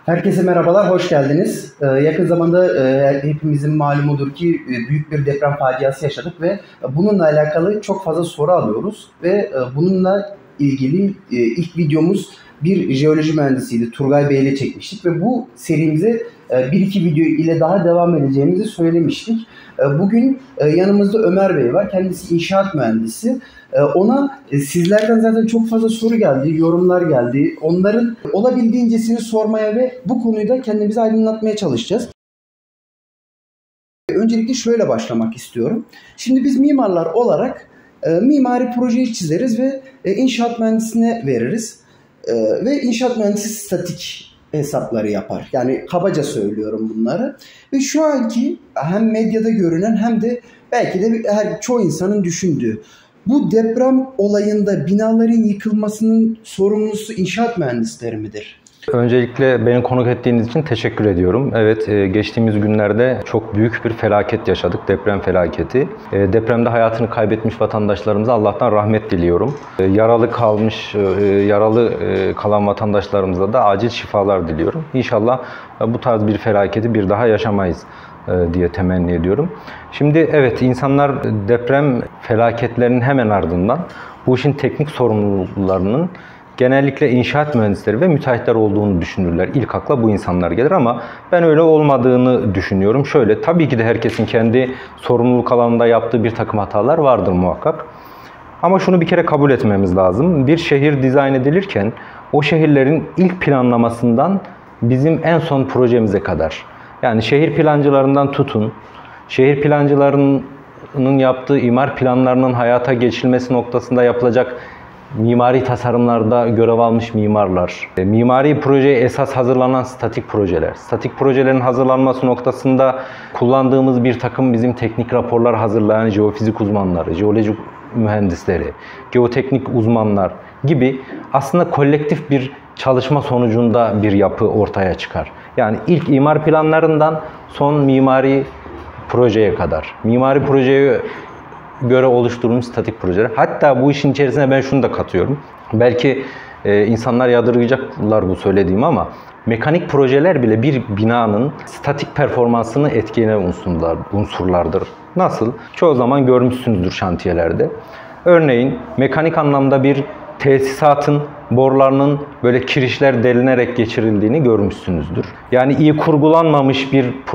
Herkese merhabalar, hoş geldiniz. Yakın zamanda hepimizin malumudur ki büyük bir deprem faciası yaşadık ve bununla alakalı çok fazla soru alıyoruz. Ve bununla ilgili ilk videomuz bir jeoloji mühendisiydi, Turgay Bey ile çekmiştik. Ve bu serimize bir iki video ile daha devam edeceğimizi söylemiştik. Bugün yanımızda Ömer Bey var, kendisi inşaat mühendisi. Ona sizlerden zaten çok fazla soru geldi, yorumlar geldi. Onların olabildiğincesini sormaya ve bu konuyu da kendimizi aydınlatmaya çalışacağız. Öncelikle şöyle başlamak istiyorum. Şimdi biz mimarlar olarak mimari projeyi çizeriz ve inşaat mühendisine veririz. Ve inşaat mühendisi statik hesapları yapar. Yani kabaca söylüyorum bunları. Ve şu anki hem medyada görünen hem de belki de çoğu insanın düşündüğü, bu deprem olayında binaların yıkılmasının sorumlusu inşaat mühendisleri midir? Öncelikle beni konuk ettiğiniz için teşekkür ediyorum. Evet, geçtiğimiz günlerde çok büyük bir felaket yaşadık, deprem felaketi. Depremde hayatını kaybetmiş vatandaşlarımıza Allah'tan rahmet diliyorum. Yaralı kalan vatandaşlarımıza da acil şifalar diliyorum. İnşallah bu tarz bir felaketi bir daha yaşamayız diye temenni ediyorum. Şimdi evet, insanlar deprem felaketlerinin hemen ardından bu işin teknik sorumlularının genellikle inşaat mühendisleri ve müteahhitler olduğunu düşünürler. İlk akla bu insanlar gelir ama ben öyle olmadığını düşünüyorum. Şöyle, tabii ki de herkesin kendi sorumluluk alanında yaptığı bir takım hatalar vardır muhakkak. Ama şunu bir kere kabul etmemiz lazım. Bir şehir dizayn edilirken o şehirlerin ilk planlamasından bizim en son projemize kadar, yani şehir plancılarından tutun, şehir plancılarının yaptığı imar planlarının hayata geçirilmesi noktasında yapılacak mimari tasarımlarda görev almış mimarlar, mimari projeye esas hazırlanan statik projeler, statik projelerin hazırlanması noktasında kullandığımız bir takım bizim teknik raporlar hazırlayan jeofizik uzmanları, jeoloji mühendisleri, geoteknik uzmanlar gibi aslında kolektif bir çalışma sonucunda bir yapı ortaya çıkar. Yani ilk imar planlarından son mimari projeye kadar, mimari projeye göre oluşturulmuş statik projeler. Hatta bu işin içerisine ben şunu da katıyorum. Belki insanlar yadırgayacaklar bu söylediğim ama mekanik projeler bile bir binanın statik performansını etkileyen unsurlardır. Nasıl? Çoğu zaman görmüşsünüzdür şantiyelerde. Örneğin mekanik anlamda bir tesisatın borularının böyle kirişler delinerek geçirildiğini görmüşsünüzdür. Yani iyi kurgulanmamış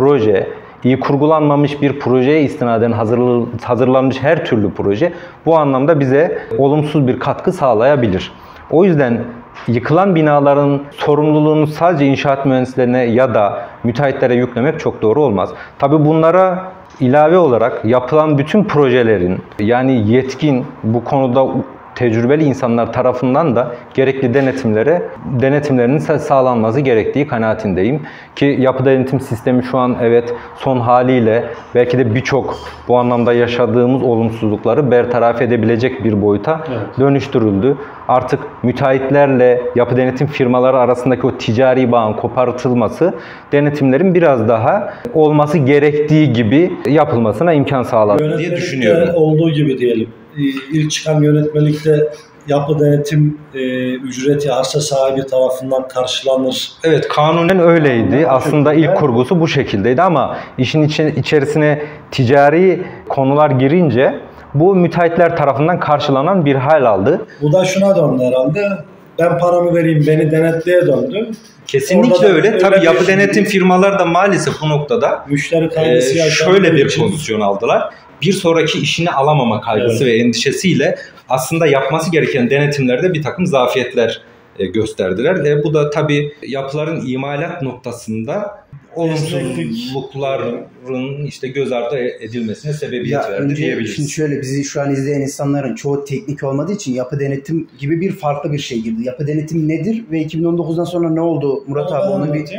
bir projeye istinaden hazırlanmış her türlü proje bu anlamda bize olumsuz bir katkı sağlayabilir. O yüzden yıkılan binaların sorumluluğunu sadece inşaat mühendislerine ya da müteahhitlere yüklemek çok doğru olmaz. Tabii bunlara ilave olarak yapılan bütün projelerin, yani yetkin, bu konuda tecrübeli insanlar tarafından da gerekli denetimlerinin sağlanması gerektiği kanaatindeyim. Ki yapı denetim sistemi şu an evet son haliyle belki de birçok bu anlamda yaşadığımız olumsuzlukları bertaraf edebilecek bir boyuta dönüştürüldü. Artık müteahhitlerle yapı denetim firmaları arasındaki o ticari bağın kopartılması denetimlerin biraz daha olması gerektiği gibi yapılmasına imkan sağladı diye düşünüyorum. Olduğu gibi diyelim. İlk çıkan yönetmelikte yapı denetim ücreti arsa sahibi tarafından karşılanır. Evet, kanunen öyleydi. Aslında ilk kurgusu bu şekildeydi ama işin içerisine ticari konular girince bu müteahhitler tarafından karşılanan bir hal aldı. Bu da şuna döndü herhalde. Ben paramı vereyim, beni denetleye döndü. Kesinlikle öyle. Tabii yapı denetim firmaları da maalesef bu noktada müşteri kaygısı şöyle bir pozisyon aldılar. Bir sonraki işini alamama kaygısı ve endişesiyle aslında yapması gereken denetimlerde bir takım zafiyetler gösterdiler. Bu da tabii yapıların imalat noktasında olumsuzlukların göz ardı edilmesine sebebiyet verdi diyebiliriz. Şimdi şöyle, bizi şu an izleyen insanların çoğu teknik olmadığı için yapı denetim gibi bir farklı bir şey girdi. Yapı denetim nedir ve 2019'dan sonra ne oldu Murat abi, onu bir...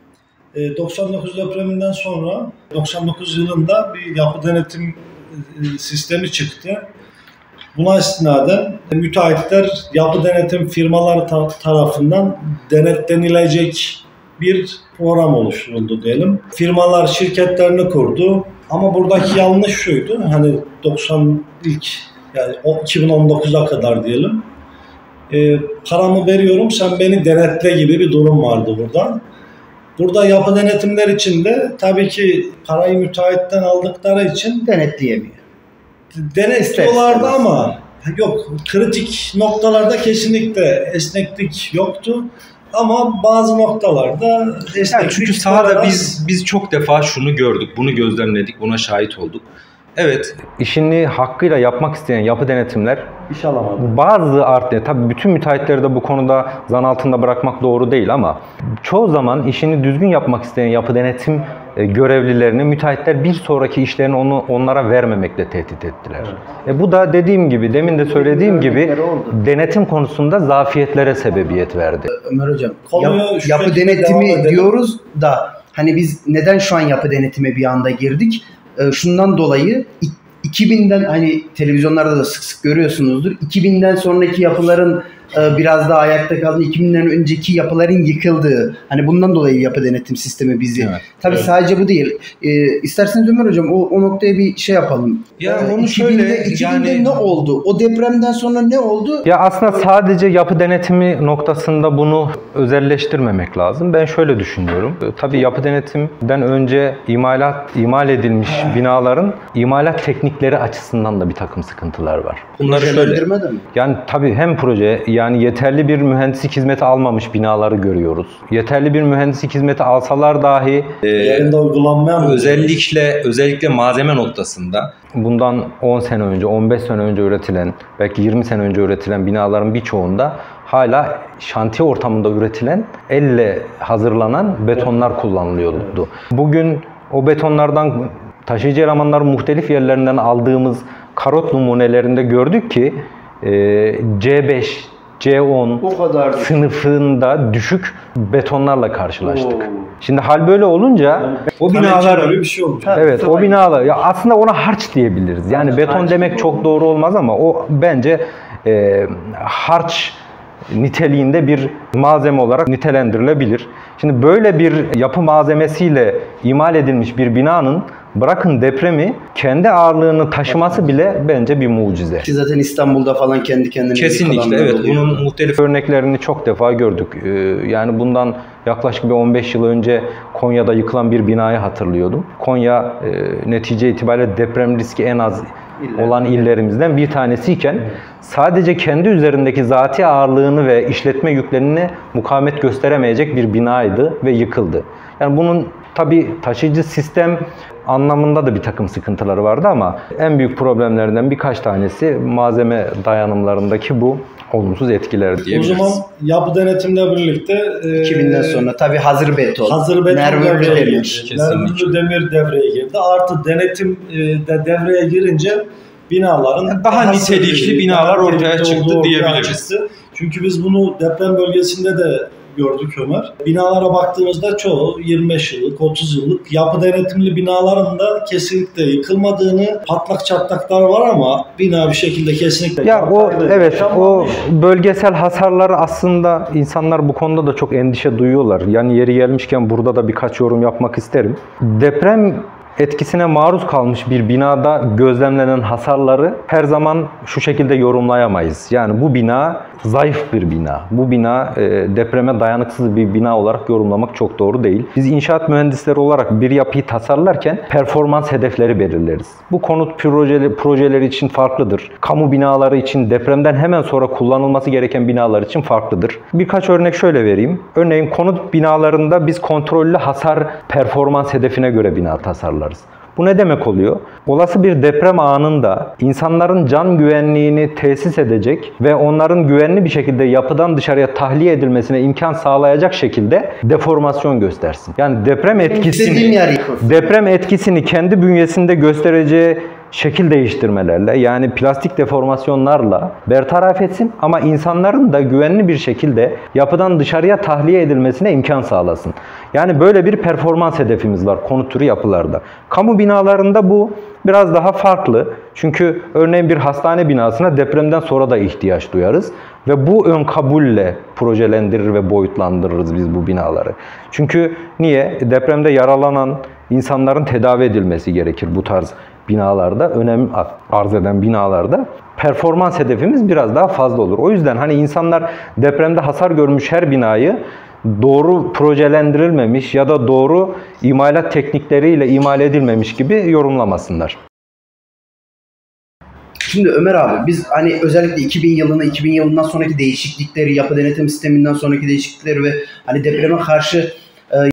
99 depreminden sonra 99 yılında bir yapı denetim sistemi çıktı. Buna istinaden müteahhitler yapı denetim firmaları tarafından denetlenilecek bir program oluşturuldu diyelim. Firmalar şirketlerini kurdu ama buradaki yanlış şuydu. Hani 2019'a kadar diyelim. Paramı veriyorum, sen beni denetle gibi bir durum vardı burada. Burada yapı denetimler için de tabii ki parayı müteahhitten aldıkları için Denetleyemiyor. denetliyorlardı ama yok, kritik noktalarda kesinlikle esneklik yoktu. Ama bazı noktalarda esneklik Yani çünkü sahada biz çok defa şunu gördük, bunu gözlemledik, buna şahit olduk. Evet. İşini hakkıyla yapmak isteyen yapı denetimler İnşallah abi. bazı tabii bütün müteahhitleri de bu konuda zan altında bırakmak doğru değil ama çoğu zaman işini düzgün yapmak isteyen yapı denetim görevlilerini müteahhitler bir sonraki işlerini onlara vermemekle tehdit ettiler. Evet. Bu da dediğim gibi, demin de söylediğim gibi denetim konusunda zafiyetlere sebebiyet verdi. Ömer Hocam, yapı denetimi diyoruz da hani biz neden şu an yapı denetime bir anda girdik? Şundan dolayı 2000'den hani televizyonlarda da sık sık görüyorsunuzdur. 2000'den sonraki yapıların biraz daha ayakta kaldığı, 2000'den önceki yapıların yıkıldığı. Hani bundan dolayı yapı denetim sistemi bizi. Evet. Tabii sadece bu değil. İsterseniz Ömer Hocam o noktaya bir şey yapalım. Ya onu 2000'de ne oldu? O depremden sonra ne oldu? Ya aslında sadece yapı denetimi noktasında bunu özelleştirmemek lazım. Ben şöyle düşünüyorum. Tabii yapı denetimden önce imal edilmiş binaların imalat teknikleri açısından da bir takım sıkıntılar var. Bunları şöyle. Yani tabii hem proje, yani yeterli bir mühendislik hizmeti almamış binaları görüyoruz. Yeterli bir mühendislik hizmeti alsalar dahi yerinde uygulanmayan özellikle malzeme noktasında bundan 10 sene önce, 15 sene önce üretilen, belki 20 sene önce üretilen binaların birçoğunda hala şantiye ortamında üretilen, elle hazırlanan betonlar kullanılıyordu. Bugün o betonlardan taşıyıcı elemanların muhtelif yerlerinden aldığımız karot numunelerinde gördük ki C5, C10 sınıfında düşük betonlarla karşılaştık. Şimdi hal böyle olunca o binalar öyle bir şey olmuş. Evet, o binalar ya aslında ona harç diyebiliriz. Yani beton demek çok doğru olmaz ama o bence harç niteliğinde bir malzeme olarak nitelendirilebilir. Şimdi böyle bir yapı malzemesiyle imal edilmiş bir binanın bırakın depremi kendi ağırlığını taşıması bile bence bir mucize. Ki zaten İstanbul'da falan kendi kendine kesinlikle evet oluyor. Bunun muhtelif örneklerini çok defa gördük. Yani bundan yaklaşık bir 15 yıl önce Konya'da yıkılan bir binayı hatırlıyordum. Konya netice itibariyle deprem riski en az olan illerimizden bir tanesiyken sadece kendi üzerindeki zati ağırlığını ve işletme yüklerini mukavemet gösteremeyecek bir binaydı ve yıkıldı. Yani bunun tabii taşıyıcı sistem anlamında da bir takım sıkıntıları vardı ama en büyük problemlerden birkaç tanesi malzeme dayanımlarındaki bu olumsuz etkiler diyebiliriz. O zaman yapı denetimle birlikte 2000'den sonra tabii hazır beton mermürlü demir devreye girdi. Artı denetim de devreye girince binaların daha nitelikli binalar ortaya çıktı diyebiliriz. Çünkü biz bunu deprem bölgesinde de gördük Ömer. Binalara baktığımızda çoğu 25 yıllık, 30 yıllık yapı denetimli binaların da kesinlikle yıkılmadığını, patlak çatlaklar var ama bina bir şekilde kesinlikle... Ya o bölgesel hasarları aslında insanlar bu konuda da çok endişe duyuyorlar. Yani yeri gelmişken burada da birkaç yorum yapmak isterim. Deprem etkisine maruz kalmış bir binada gözlemlenen hasarları her zaman şu şekilde yorumlayamayız. Yani bu bina zayıf bir bina. Bu bina depreme dayanıksız bir bina olarak yorumlamak çok doğru değil. Biz inşaat mühendisleri olarak bir yapıyı tasarlarken performans hedefleri belirleriz. Bu konut projeleri için farklıdır. Kamu binaları için, depremden hemen sonra kullanılması gereken binalar için farklıdır. Birkaç örnek şöyle vereyim. Örneğin konut binalarında biz kontrollü hasar performans hedefine göre bina tasarlarız. Bu ne demek oluyor? Olası bir deprem anında insanların can güvenliğini tesis edecek ve onların güvenli bir şekilde yapıdan dışarıya tahliye edilmesine imkan sağlayacak şekilde deformasyon göstersin. Yani deprem etkisini kendi bünyesinde göstereceği şekil değiştirmelerle, yani plastik deformasyonlarla bertaraf etsin ama insanların da güvenli bir şekilde yapıdan dışarıya tahliye edilmesine imkan sağlasın. Yani böyle bir performans hedefimiz var konut türü yapılarda. Kamu binalarında bu biraz daha farklı. Çünkü örneğin bir hastane binasına depremden sonra da ihtiyaç duyarız ve bu ön kabulle projelendirir ve boyutlandırırız biz bu binaları. Çünkü niye? Depremde yaralanan insanların tedavi edilmesi gerekir bu tarz binalarda, önem arz eden binalarda performans hedefimiz biraz daha fazla olur. O yüzden hani insanlar depremde hasar görmüş her binayı doğru projelendirilmemiş ya da doğru imalat teknikleriyle imal edilmemiş gibi yorumlamasınlar. Şimdi Ömer abi biz hani özellikle 2000 yılından sonraki değişiklikleri, yapı denetim sisteminden sonraki değişiklikleri ve hani depreme karşı